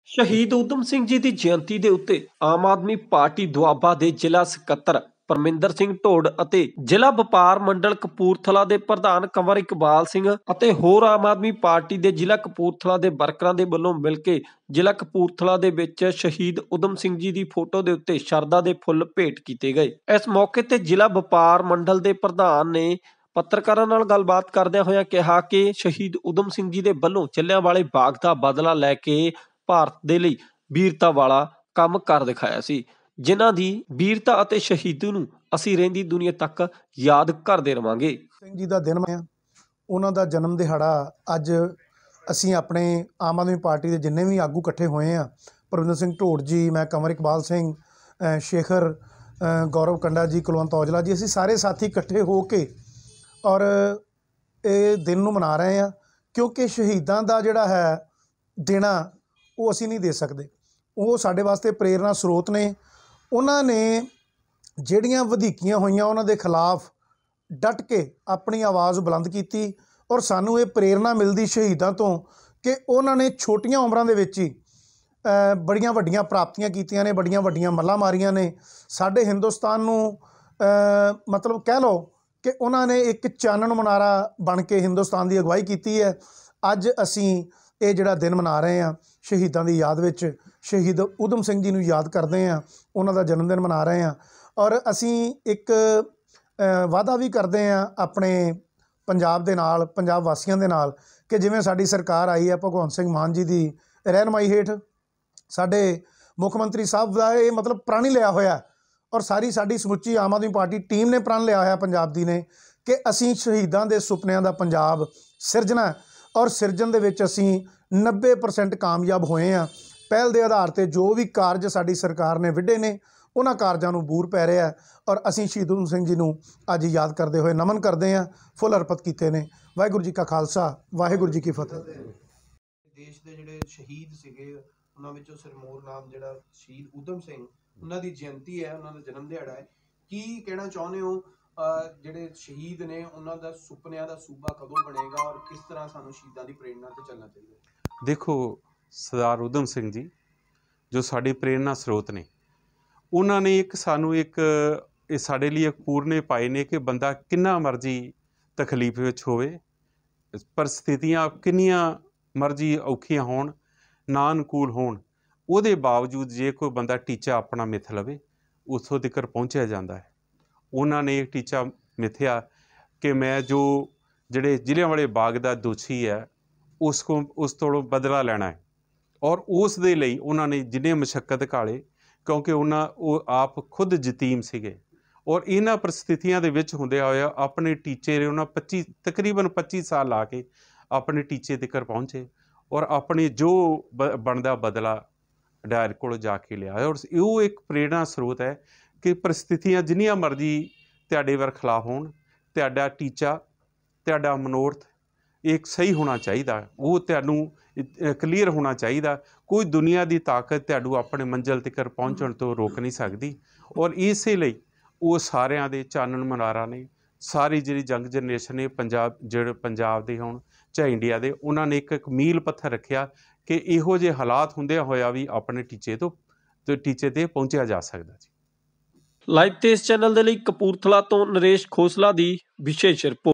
ਸ਼ਹੀਦ ਊਧਮ ਸਿੰਘ ਜੀ ਦੀ ਜਯੰਤੀ ਦੇ ਉੱਤੇ ਆਮ ਆਦਮੀ ਪਾਰਟੀ ਦੁਆਬਾ ਦੇ ਜ਼ਿਲ੍ਹਾ ਸਕੱਤਰ ਪਰਮਿੰਦਰ ਸਿੰਘ ਢੋਡ ਅਤੇ ਜ਼ਿਲ੍ਹਾ ਵਪਾਰ ਮੰਡਲ ਕਪੂਰਥਲਾ ਦੇ ਪ੍ਰਧਾਨ ਕੰਵਰ ਇਕਬਾਲ ਸਿੰਘ ਅਤੇ ਹੋਰ ਆਮ ਆਦਮੀ ਪਾਰਟੀ ਦੇ ਜ਼ਿਲ੍ਹਾ ਕਪੂਰਥਲਾ ਦੇ ਵਰਕਰਾਂ ਦੇ ਵੱਲੋਂ ਮਿਲ ਕੇ ਜ਼ਿਲ੍ਹਾ ਕਪੂਰਥਲਾ ਦੇ ਵਿੱਚ ਸ਼ਹੀਦ ਊਧਮ ਸਿੰਘ ਜੀ ਦੀ ਫੋਟੋ ਦੇ ਉੱਤੇ ਸ਼ਰਧਾ ਦੇ ਫੁੱਲ ਭੇਟ ਕੀਤੇ ਗਏ। ਇਸ ਮੌਕੇ ਤੇ ਜ਼ਿਲ੍ਹਾ ਵਪਾਰ ਮੰਡਲ ਦੇ ਪ੍ਰਧਾਨ ਨੇ ਪੱਤਰਕਾਰਾਂ ਨਾਲ ਗੱਲਬਾਤ ਕਰਦਿਆਂ ਹੋਇਆਂ ਕਿਹਾ ਕਿ ਸ਼ਹੀਦ ਊਧਮ ਸਿੰਘ ਜੀ ਦੇ ਵੱਲੋਂ ਜਲਿਆਂਵਾਲੇ ਬਾਗ ਦਾ ਬਦਲਾ ਲੈ ਕੇ ਭਾਰਤ ਦੇ ਲਈ ਵੀਰਤਾ ਵਾਲਾ ਕੰਮ ਕਰ ਦਿਖਾਇਆ ਸੀ, ਜਿਨ੍ਹਾਂ ਦੀ ਵੀਰਤਾ ਅਤੇ ਸ਼ਹੀਦੀ ਨੂੰ ਅਸੀਂ ਰਹਿੰਦੀ ਦੁਨੀਆ ਤੱਕ ਯਾਦ ਕਰਦੇ ਰਵਾਂਗੇ। ਸਿੰਘ ਜੀ ਦਾ ਦਿਨ ਹੈ, ਉਹਨਾਂ ਦਾ ਜਨਮ ਦਿਹਾੜਾ ਅੱਜ ਅਸੀਂ ਆਪਣੇ ਆਮ ਆਦਮੀ ਪਾਰਟੀ ਦੇ ਜਿੰਨੇ ਵੀ ਆਗੂ ਇਕੱਠੇ ਹੋਏ ਆ, ਪਰਮਿੰਦਰ ਸਿੰਘ ਢੋਡ ਜੀ, ਮੈਂ ਕੰਵਰ ਇਕਬਾਲ ਸਿੰਘ, ਸ਼ੇਖਰ, ਗੌਰਵ ਕੰਡਾ ਜੀ, ਕੁਲਵੰਤ ਔਜਲਾ ਜੀ, ਅਸੀਂ ਸਾਰੇ ਸਾਥੀ ਇਕੱਠੇ ਹੋ ਕੇ ਔਰ ਇਹ ਦਿਨ ਨੂੰ ਮਨਾ ਰਹੇ ਹਾਂ, ਕਿਉਂਕਿ ਸ਼ਹੀਦਾਂ ਦਾ ਜਿਹੜਾ ਹੈ ਦੇਣਾ ਉਹ ਅਸੀਂ ਨਹੀਂ ਦੇ ਸਕਦੇ। ਉਹ ਸਾਡੇ ਵਾਸਤੇ ਪ੍ਰੇਰਨਾ ਸਰੋਤ ਨੇ। ਉਹਨਾਂ ਨੇ ਜਿਹੜੀਆਂ ਵਧੀਕੀਆਂ ਹੋਈਆਂ ਉਹਨਾਂ ਦੇ ਖਿਲਾਫ ਡਟ ਕੇ ਆਪਣੀ ਆਵਾਜ਼ ਬੁਲੰਦ ਕੀਤੀ ਔਰ ਸਾਨੂੰ ਇਹ ਪ੍ਰੇਰਨਾ ਮਿਲਦੀ ਸ਼ਹੀਦਾਂ ਤੋਂ ਕਿ ਉਹਨਾਂ ਨੇ ਛੋਟੀਆਂ ਉਮਰਾਂ ਦੇ ਵਿੱਚ ਹੀ ਬੜੀਆਂ ਵੱਡੀਆਂ ਪ੍ਰਾਪਤੀਆਂ ਕੀਤੀਆਂ ਨੇ, ਬੜੀਆਂ ਵੱਡੀਆਂ ਮੱਲਾਂ ਮਾਰੀਆਂ ਨੇ। ਸਾਡੇ ਹਿੰਦੁਸਤਾਨ ਨੂੰ ਮਤਲਬ ਕਹਿ ਲਓ ਕਿ ਉਹਨਾਂ ਨੇ ਇੱਕ ਚਾਨਣ ਮੁਨਾਰਾ ਬਣ ਕੇ ਹਿੰਦੁਸਤਾਨ ਦੀ ਅਗਵਾਈ ਕੀਤੀ ਹੈ। ਅੱਜ ਅਸੀਂ ਇਹ ਜਿਹੜਾ ਦਿਨ ਮਨਾ ਰਹੇ ਹਾਂ ਸ਼ਹੀਦਾਂ ਦੀ ਯਾਦ ਵਿੱਚ, ਸ਼ਹੀਦ ਊਧਮ ਸਿੰਘ ਜੀ ਨੂੰ ਯਾਦ ਕਰਦੇ ਹਾਂ, ਉਹਨਾਂ ਦਾ ਜਨਮ ਦਿਨ ਮਨਾ ਰਹੇ ਹਾਂ। ਔਰ ਅਸੀਂ ਇੱਕ ਵਾਅਦਾ ਵੀ ਕਰਦੇ ਹਾਂ ਆਪਣੇ ਪੰਜਾਬ ਦੇ ਨਾਲ, ਪੰਜਾਬ ਵਾਸੀਆਂ ਦੇ ਨਾਲ, ਕਿ ਜਿਵੇਂ ਸਾਡੀ ਸਰਕਾਰ ਆਈ ਹੈ ਭਗਵੰਤ ਸਿੰਘ ਮਾਨ ਜੀ ਦੀ ਰਹਿਨਮਾਈ ਹੇਠ, ਸਾਡੇ ਮੁੱਖ ਮੰਤਰੀ ਸਾਹਿਬ ਦਾ ਇਹ ਮਤਲਬ ਪ੍ਰਣ ਹੀ ਲਿਆ ਹੋਇਆ ਔਰ ਸਾਡੀ ਸਮੁੱਚੀ ਆਮ ਆਦਮੀ ਪਾਰਟੀ ਟੀਮ ਨੇ ਪ੍ਰਣ ਲਿਆ ਹੋਇਆ ਪੰਜਾਬ ਦੀ ਨੇ ਕਿ ਅਸੀਂ ਸ਼ਹੀਦਾਂ ਦੇ ਸੁਪਨਿਆਂ ਦਾ ਪੰਜਾਬ ਸਿਰਜਣਾ ਔਰ ਸਿਰਜਣ ਦੇ ਵਿੱਚ ਅਸੀਂ 90% ਕਾਮਯਾਬ ਹੋਏ ਹਾਂ। ਪਹਿਲ ਦੇ ਆਧਾਰ 'ਤੇ ਜੋ ਵੀ ਕਾਰਜ ਸਾਡੀ ਸਰਕਾਰ ਨੇ ਵਿੱਢੇ ਨੇ ਉਹਨਾਂ ਕਾਰਜਾਂ ਨੂੰ ਬੂਰ ਪੈ ਰਿਹਾ ਔਰ ਅਸੀਂ ਸ਼ਹੀਦ ਊਧਮ ਸਿੰਘ ਜੀ ਨੂੰ ਅੱਜ ਯਾਦ ਕਰਦੇ ਹੋਏ ਨਮਨ ਕਰਦੇ ਹਾਂ, ਫੁੱਲ ਅਰਪਿਤ ਕੀਤੇ ਨੇ। ਵਾਹਿਗੁਰੂ ਜੀ ਕਾ ਖਾਲਸਾ, ਵਾਹਿਗੁਰੂ ਜੀ ਕੀ ਫਤਿਹ। ਦੇਸ਼ ਦੇ ਜਿਹੜੇ ਸ਼ਹੀਦ ਸੀਗੇ ਉਹਨਾਂ ਵਿੱਚੋਂ ਸਿਰਮੌਰ ਨਾਮ ਜਿਹੜਾ ਸ਼ਹੀਦ ਊਧਮ ਸਿੰਘ, ਉਹਨਾਂ ਦੀ ਜਯੰਤੀ ਹੈ, ਉਹਨਾਂ ਦਾ ਜਨਮ ਦਿਹਾੜਾ ਹੈ। ਕੀ ਕਹਿਣਾ ਚਾਹੁੰਦੇ ਹੋ ਜਿਹੜੇ ਸ਼ਹੀਦ ਨੇ ਉਹਨਾਂ ਦਾ ਸੁਪਨਿਆਂ ਦਾ ਸੂਬਾ ਕਦੋਂ ਬਣੇਗਾ ਔਰ ਕਿਸ ਤਰ੍ਹਾਂ ਸਾਨੂੰ ਸ਼ਹੀਦਾਂ ਦੀ ਪ੍ਰੇਰਨਾ ਤੇ ਚੱਲਣਾ ਚਾਹੀਦਾ? ਦੇਖੋ, ਸਰਦਾਰ ਊਧਮ ਸਿੰਘ ਜੀ ਜੋ ਸਾਡੀ ਪ੍ਰੇਰਨਾ ਸਰੋਤ ਨੇ, ਉਹਨਾਂ ਨੇ ਸਾਨੂੰ ਇਹ ਸਾਡੇ ਲਈ ਇੱਕ ਪੂਰਨੇ ਪਾਏ ਨੇ ਕਿ ਬੰਦਾ ਕਿੰਨਾ ਮਰਜ਼ੀ ਤਕਲੀਫ ਵਿੱਚ ਹੋਵੇ, ਪਰਿਸਥਿਤੀਆਂ ਕਿੰਨੀਆਂ ਮਰਜ਼ੀ ਔਖੀਆਂ ਹੋਣ, ਨਾ ਅਨੁਕੂਲ ਹੋਣ, ਉਹਦੇ ਬਾਵਜੂਦ ਜੇ ਕੋਈ ਬੰਦਾ ਟੀਚਾ ਆਪਣਾ ਮਿੱਥ ਲਵੇ ਉੱਥੋਂ ਤੱਕ ਪਹੁੰਚਿਆ ਜਾਂਦਾ ਹੈ। ਉਹਨਾਂ ਨੇ ਇੱਕ ਟੀਚਾ ਮਿੱਥਿਆ ਕਿ ਮੈਂ ਜਿਹੜੇ ਜਲਿਆਂਵਾਲੇ ਬਾਗ ਦਾ ਦੋਸ਼ੀ ਹੈ ਉਸ ਤੋਂ ਬਦਲਾ ਲੈਣਾ ਹੈ ਔਰ ਉਸ ਦੇ ਲਈ ਉਹਨਾਂ ਨੇ ਜਿੰਨੇ ਮੁਸ਼ੱਕਤ ਘਾਲੇ, ਕਿਉਂਕਿ ਉਹ ਆਪ ਖੁਦ ਯਤੀਮ ਸੀਗੇ ਔਰ ਇਹਨਾਂ ਪਰਿਸਥਿਤੀਆਂ ਦੇ ਵਿੱਚ ਹੁੰਦਿਆਂ ਹੋਇਆ ਆਪਣੇ ਟੀਚੇ ਉਹਨਾਂ ਤਕਰੀਬਨ 25 ਸਾਲ ਲਾ ਕੇ ਆਪਣੇ ਟੀਚੇ ਤੱਕ ਪਹੁੰਚੇ ਔਰ ਆਪਣੇ ਜੋ ਬਣਦਾ ਬਦਲਾ ਡਾਇਰ ਕੋਲ ਜਾ ਕੇ ਲਿਆ ਔਰ ਉਹ ਇੱਕ ਪ੍ਰੇਰਨਾ ਸਰੋਤ ਹੈ ਕਿ ਪਰਿਸਥਿਤੀਆਂ ਜਿੰਨੀਆਂ ਮਰਜ਼ੀ ਤੁਹਾਡੇ ਵਰਖਲਾਫ ਹੋਣ, ਤੁਹਾਡਾ ਟੀਚਾ, ਤੁਹਾਡਾ ਮਨੋਰਥ ਇੱਕ ਸਹੀ ਹੋਣਾ ਚਾਹੀਦਾ, ਉਹ ਤੁਹਾਨੂੰ ਕਲੀਅਰ ਹੋਣਾ ਚਾਹੀਦਾ। ਕੋਈ ਦੁਨੀਆ ਦੀ ਤਾਕਤ ਤੁਹਾਨੂੰ ਆਪਣੇ ਮੰਜ਼ਿਲ ਤੱਕ ਪਹੁੰਚਣ ਤੋਂ ਰੋਕ ਨਹੀਂ ਸਕਦੀ ਔਰ ਇਸੇ ਲਈ ਉਹ ਸਾਰਿਆਂ ਦੇ ਚਾਨਣ ਮੁਨਾਰਾ ਨੇ। ਸਾਰੀ ਜਿਹੜੀ ਯੰਗ ਜਨਰੇਸ਼ਨ ਨੇ ਜਿਹੜੇ ਪੰਜਾਬ ਦੇ ਹੋਣ ਚਾਹੇ ਇੰਡੀਆ ਦੇ, ਉਹਨਾਂ ਨੇ ਇੱਕ ਮੀਲ ਪੱਥਰ ਰੱਖਿਆ ਕਿ ਇਹੋ ਜਿਹੇ ਹਾਲਾਤ ਹੁੰਦਿਆਂ ਹੋਇਆ ਵੀ ਆਪਣੇ ਟੀਚੇ ਤੇ ਪਹੁੰਚਿਆ ਜਾ ਸਕਦਾ ਜੀ। ਲਾਈਵ ਤੇ ਇਸ ਚੈਨਲ ਦੇ ਲਈ ਕਪੂਰਥਲਾ ਤੋਂ ਨਰੇਸ਼ ਖੋਸਲਾ ਦੀ ਵਿਸ਼ੇਸ਼ ਰਿਪੋਰਟ।